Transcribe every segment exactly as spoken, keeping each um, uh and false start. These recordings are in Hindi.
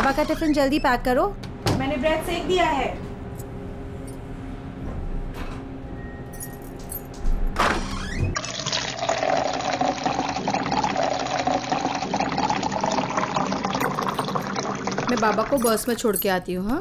बाबा का टिफिन जल्दी पैक करो। मैंने ब्रेड सेक दिया है। मैं बाबा को बस में छोड़ के आती हूँ। हाँ,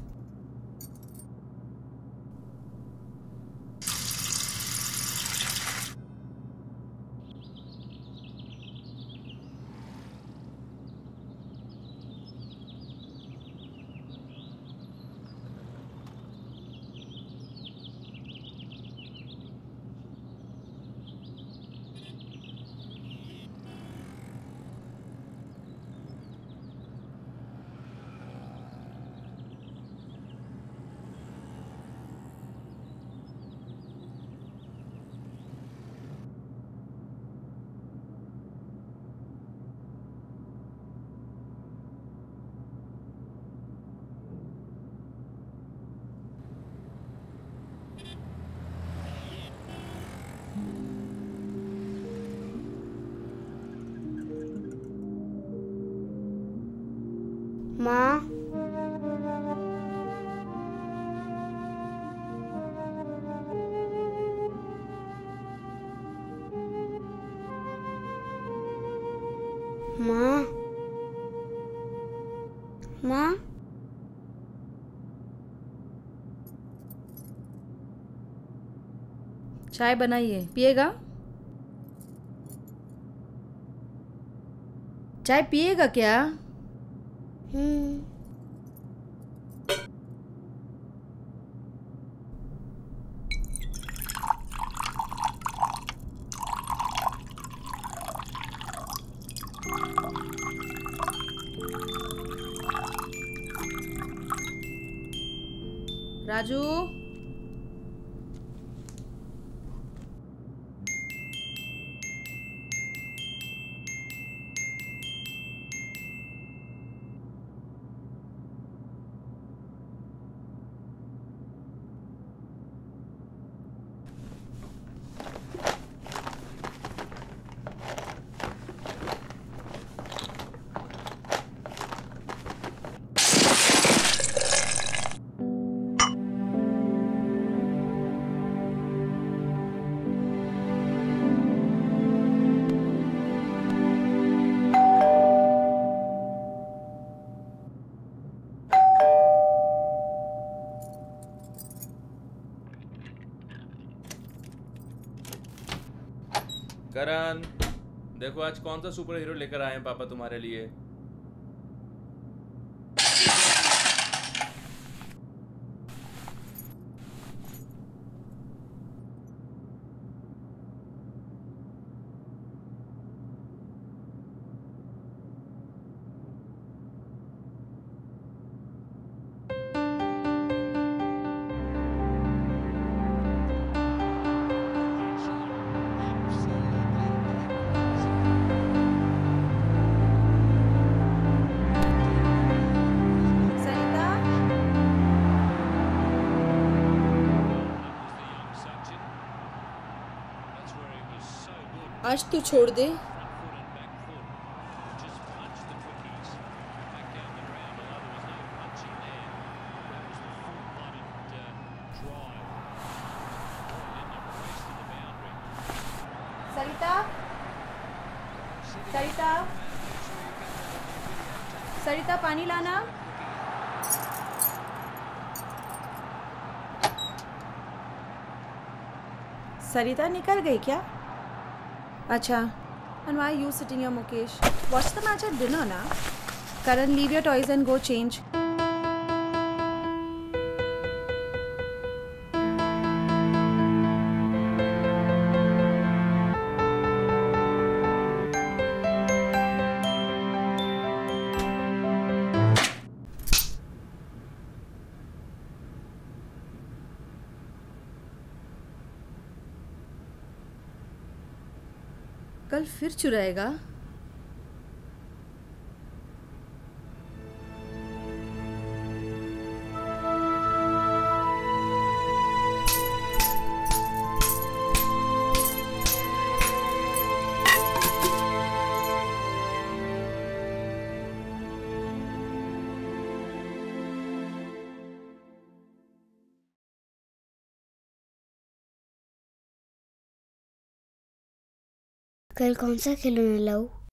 माँ, माँ, माँ, चाय बनाइए, पिएगा? चाय पिएगा क्या? हम्म, राजू, करण, देखो आज कौन सा सुपर हीरो लेकर आए हैं पापा तुम्हारे लिए। आज तू छोड़ दे। सरिता, सरिता, सरिता पानी लाना। सरिता निकल गई क्या? अच्छा, and why are you sitting here, Mukesh? Watch the match at dinner, na? Karan, leave your toys and go change. कल फिर चुराएगा? कल कौन सा खिलौना लाऊं?